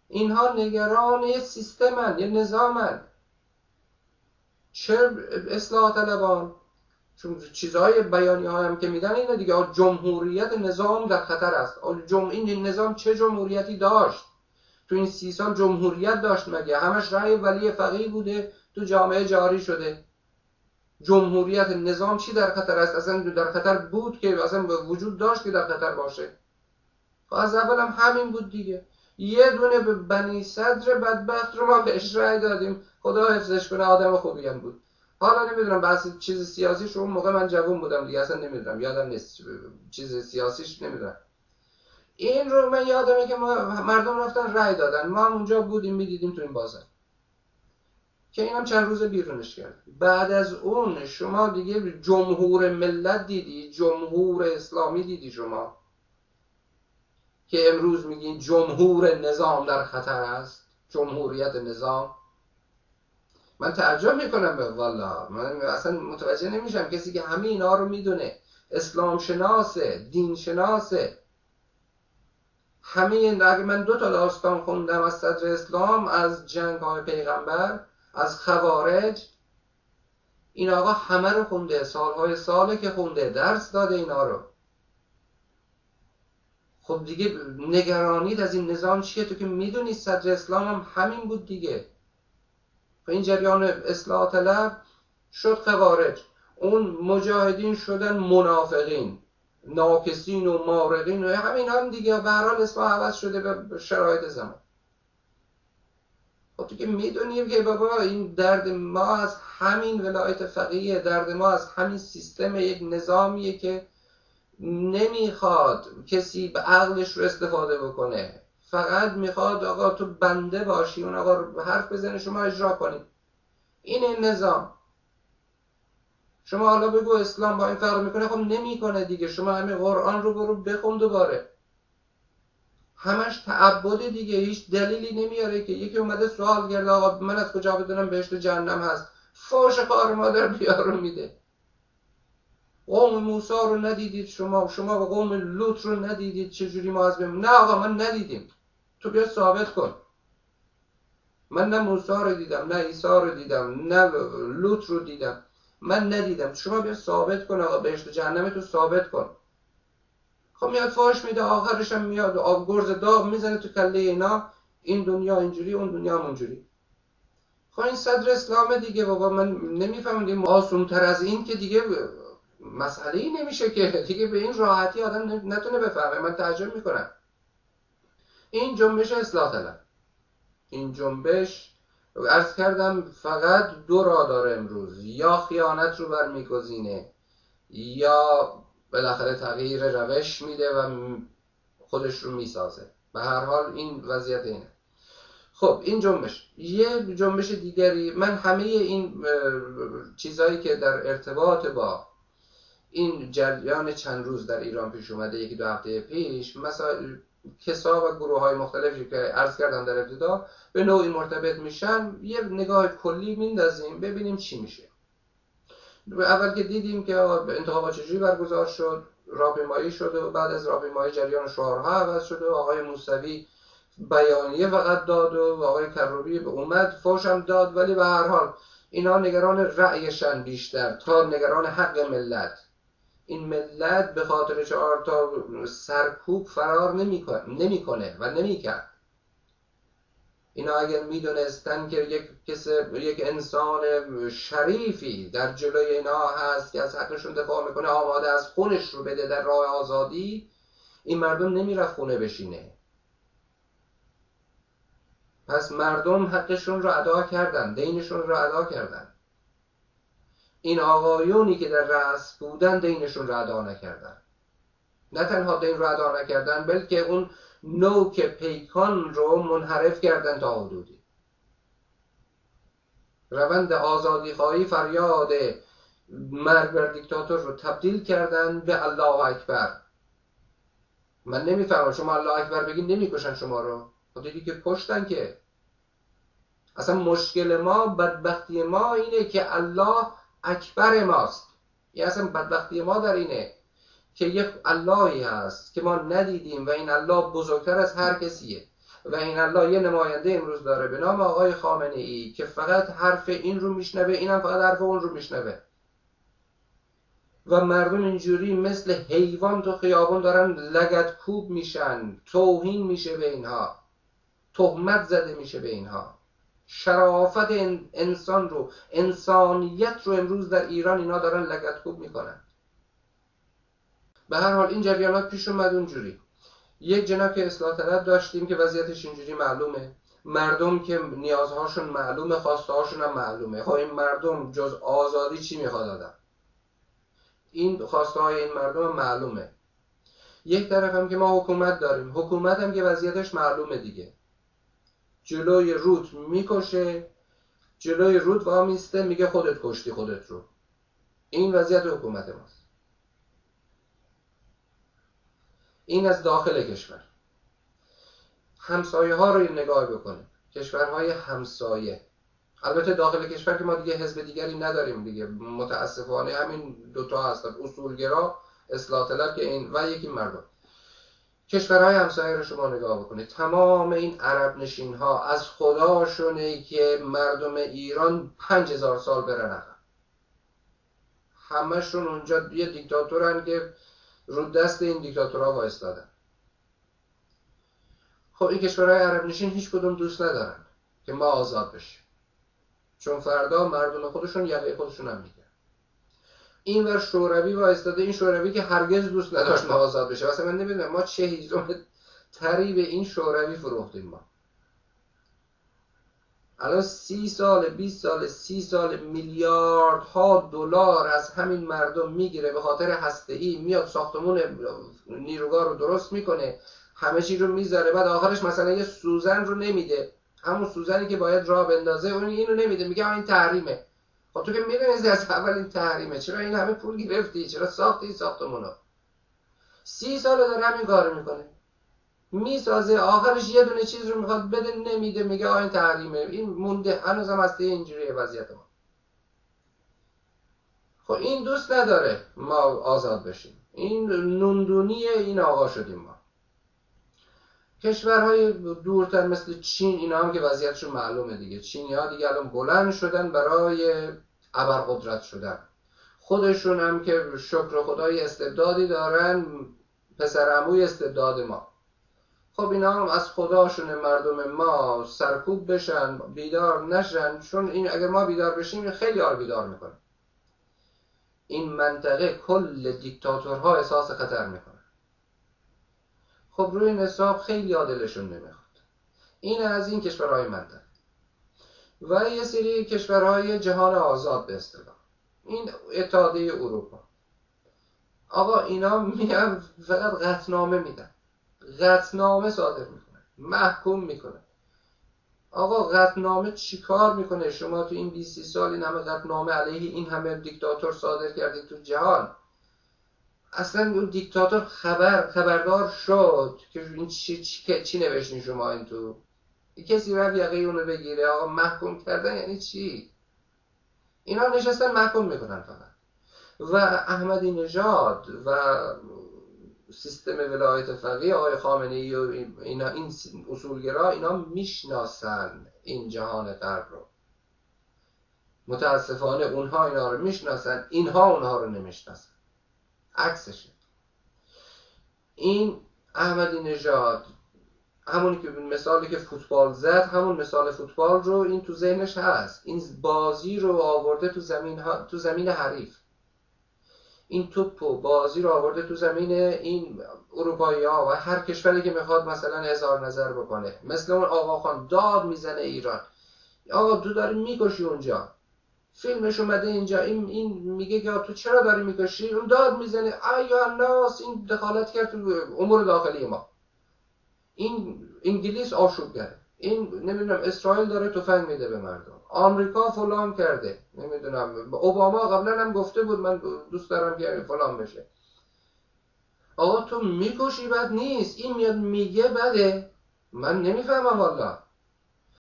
اینها نگران یه سیستمن، یه نظامن. چه اصلاح طلبان؟ چون چیزهای بیانیه هم که میدن اینه دیگه، جمهوریت نظام در خطر است. این نظام چه جمهوریتی داشت؟ تو این 30 سال جمهوریت داشت مگه؟ همش رأی ولی فقیه بوده، تو جامعه جاری شده. جمهوریت نظام چی در خطر است؟ اصلا در خطر بود که اصلا وجود داشت که در خطر باشه؟ از اول هم همین بود دیگه. یه دونه به بنی صدر بدبخت رو ما بهش رأی دادیم، خدا حفظش کنه، آدم خوبی هم بود. حالا نمیدونم بحث چیز سیاسیش، اون موقع من جوان بودم دیگه، اصلا نمیدونم، یادم نیست چیز سیاسیش، نمیدونم. این رو من یادمه که مردم رفتن رأی دادن، ما هم اونجا بودیم میدیدیم تو این بازار که اینم چند روز بیرونش کرد. بعد از اون شما دیگه جمهور ملت دیدی، جمهور اسلامی دیدی شما که امروز میگین جمهور نظام در خطر است، جمهوریت نظام. من تعجب میکنم والله، من اصلا متوجه نمیشم کسی که همه اینا رو میدونه، اسلام شناسه، دین شناسه، همه این. اگه من 2 تا داستان خوندم از صدر اسلام، از جنگ های پیغمبر، از خوارج، این آقا همه رو خونده، سالهای ساله که خونده، درس داده اینا رو. خب دیگه نگرانید از این نظام چیه؟ تو که میدونی صدر اسلام هم همین بود دیگه. و این جریان اصلاح طلب شد خوارج، اون مجاهدین شدن منافقین، ناکسین و مارقین و همین هم دیگه. به هر حال اسم عوض شده به شرایط زمان. خب تو که میدونیم که بابا این درد ما از همین ولایت فقیه، درد ما از همین سیستم یک نظامیه که نمیخواد کسی به عقلش رو استفاده بکنه، فقط میخواد آقا تو بنده باشی، اون آقا حرف بزنه شما اجرا کنید. این نظام. شما حالا بگو اسلام با این فرق میکنه، خب نمیکنه دیگه. شما همین قرآن رو برو بخون دوباره، همش تعبد دیگه، هیچ دلیلی نمیاره که یکی اومده سوال کرده آقا من از کجا بدونم بهشت و جهنم هست؟ فوش خار مادر بیارو میده. قوم موسی رو ندیدید شما و قوم لوط رو ندیدید چجوری ما از بیم؟ نه آقا من ندیدیم، تو بیا ثابت کن. من نه موسی رو دیدم، نه عیسی رو دیدم، نه لوط رو دیدم، من ندیدم. شما بیا ثابت کن آقا، بهشت و جهنم تو ثابت کن. خب میاد فاش میده، آخرش هم میاد گرز داغ میزنه تو کله اینا، این دنیا اینجوری اون دنیا اونجوری. خب این صدر اسلام دیگه بابا. من نمیفهمم معصوم‌تر از این که دیگه مسئله ای نمیشه که دیگه به این راحتی آدم نتونه بفهمه. من تعجب میکنم. این جنبش اصلاح طلب، این جنبش عرض کردم فقط 2 راه داره امروز، یا خیانت رو برمیگزینه یا بالاخره تغییر روش میده و خودش رو میسازه. به هر حال این وضعیت اینه. خب این جنبش. یه جنبش دیگری، من همه این چیزهایی که در ارتباط با این جریان چند روز در ایران پیش اومده، 1-2 هفته پیش، مثلا کسا و گروه های مختلفی که عرض کردم در ابتدا به نوعی مرتبط میشن، یه نگاه کلی میندازیم ببینیم چی میشه. اول که دیدیم که انتخابات چجوری برگزار شد، راهپیمایی شد و بعد از راهپیمایی جریان شعارها عوض شد و آقای موسوی بیانیه فقط داد و آقای کروبی اومد فوش هم داد، ولی به هر حال اینا نگران رأیشن بیشتر تا نگران حق ملت. این ملت به خاطر 4 تا سرکوب فرار نمیکنه و نمیکرد. اینا اگر میدونستن که یک انسان شریفی در جلوی اینا هست که از حقشون دفاع میکنه، آماده از خونش رو بده در راه آزادی، این مردم نمیرفت خونه بشینه. پس مردم حقشون رو ادا کردن، دینشون رو ادا کردن. این آقایونی که در رأس بودن دینشون رو ادا نکردن. نه تنها دین رو ادا نکردن، بلکه اون نوک پیکان رو منحرف کردن تا حدودی. روند آزادی خواهی، فریاد مرگ بر دیکتاتور رو تبدیل کردن به الله اکبر. من نمیفهمم، شما الله اکبر بگین نمیکشن شما رو؟ خب دیدی که کشتن که. اصلا مشکل ما، بدبختی ما اینه که الله اکبر ماست. یعنی اصلا بدبختی ما در اینه که یک اللهی هست که ما ندیدیم و این الله بزرگتر از هر کسیه و این الله یه نماینده امروز داره به نام آقای خامنه ای که فقط حرف این رو میشنوه، اینم فقط حرف اون رو میشنوه و مردم اینجوری مثل حیوان تو خیابان دارن لگدکوب میشن، توهین میشه به اینها، تهمت زده میشه به اینها. شرافت انسان رو، انسانیت رو امروز در ایران اینا دارن لگدکوب میکنن. به هر حال این جریانات پیش اومد اونجوری. یک جناب که اصلاح طلب داشتیم که وضعیتش اینجوری معلومه، مردم که نیازهاشون معلومه، خواستهاشون هم معلومه. خب این مردم جز آزادی چی میخواد آدم؟ این خواسته های این مردم هم معلومه. یک طرف هم که ما حکومت داریم، حکومت هم که وضعیتش معلومه دیگه، جلوی رود میکشه، جلوی رود وامیسته میگه خودت کشتی خودت رو. این وضعیت حکومت ماست. این از داخل کشور. همسایه ها رو نگاه بکنیم، کشورهای همسایه. البته داخل کشور که ما دیگه حزب دیگری نداریم دیگه، متاسفانه همین دوتا هستن، اصولگرا، اصلاح طلب که این و یکی مردم. کشورهای همسایه رو شما نگاه بکنید، تمام این عرب نشین ها از خداشونه که مردم ایران 5000 سال برن عقب. همشون اونجا یه دیکتاتورن که رو دست این دیکتاتورها وایستادن. خب این کشورهای عرب نشین هیچ کدوم دوست ندارن که ما آزاد بشیم، چون فردا مردم خودشون یقه خودشون هم میگن. این ور شوروی وایستاده، این شوروی که هرگز دوست نداشت ما آزاد بشه. واسه من نمیدونم ما چه هیزم تری به این شوروی فروختیم. ما الان 30 سال 20 سال 30 سال میلیاردها دلار از همین مردم میگیره، به خاطر هسته‌ای میاد ساختمون نیروگاه رو درست میکنه، همه چی رو میذاره، بعد آخرش مثلا یه سوزن رو نمیده، همون سوزنی که باید راه بندازه اون اینو نمیده، میگه این تحریمه. خب تو که میدونی از اول این تحریمه، چرا این همه پول گرفتی، چرا ساختی این ساختمونو؟ 30 سال داره همین کارو میکنه، میسازه، آخرش یه دونه چیز رو میخواد بده نمیده، میگه این تحریمه. این مونده هنوزم هسته اینجوریه وضعیت ما. خب این دوست نداره ما آزاد بشیم، این نوندونی این آقا شدیم ما. کشورهای دورتر مثل چین، اینا هم که وضعیتشون معلومه دیگه، چینی ها دیگه الان بلند شدن برای ابرقدرت شدن. خودشون هم که شکر خدای استبدادی دارن، پسر عموی استبداد ما. خب اینا هم از خداشون مردم ما سرکوب بشن، بیدار نشن، چون این اگر ما بیدار بشیم خیلی بیدار میکنه. این منطقه کل دیکتاتورها احساس خطر میکنه. خب روی این حساب خیلی دلشون نمیخواد. این از این کشورهای منطقه و یه سری کشورهای جهان آزاد به اصطلاح، این اتحادیه اروپا. آقا اینا میان فقط قطعنامه میدن، قطعنامه صادر میکنن، محکوم میکنن. آقا قطعنامه چی کار میکنه؟ شما تو این 20 سال این همه قطعنامه علیه این همه دیکتاتور صادر کردید تو جهان. اصلا اون دیکتاتور خبردار شد که این چی نوشتین شما این تو؟ کسی رفت یقه اونو بگیره؟ آقا محکوم کردن یعنی چی؟ اینا نشستن محکوم میکنن فقط. و احمدی نژاد و سیستم ولایت فقیه آقای خامنه ای و اینا، این اصولگرا، اینا میشناسن این جهان غرب رو. متاسفانه اونها اینا رو میشناسن، اینها اونها رو نمیشناسن. عکسشه. این احمدی نژاد همونی که مثالی که فوتبال زد، همون مثال فوتبال رو این تو ذهنش هست. این بازی رو آورده تو زمین حریف. این توپ و بازی رو آورده تو زمین این اروپایی‌ها و هر کشوری که میخواد مثلا اظهار نظر بکنه. مثل اون آقا خان داد میزنه ایران، آقا تو داری میکشی اونجا، فیلمش اومده اینجا، این میگه که تو چرا داری میکشی، اون داد میزنه ایها الناس، این دخالت کرد تو امور داخلی ما. این انگلیس آشوبگره، این نمیدونم اسرائیل داره تفنگ میده به مردم، آمریکا فلان کرده، نمیدونم اوباما قبلا هم گفته بود من دوست دارم که فلان بشه. آقا تو میکشی بد نیست، این میاد میگه بده. من نمیفهمم والا.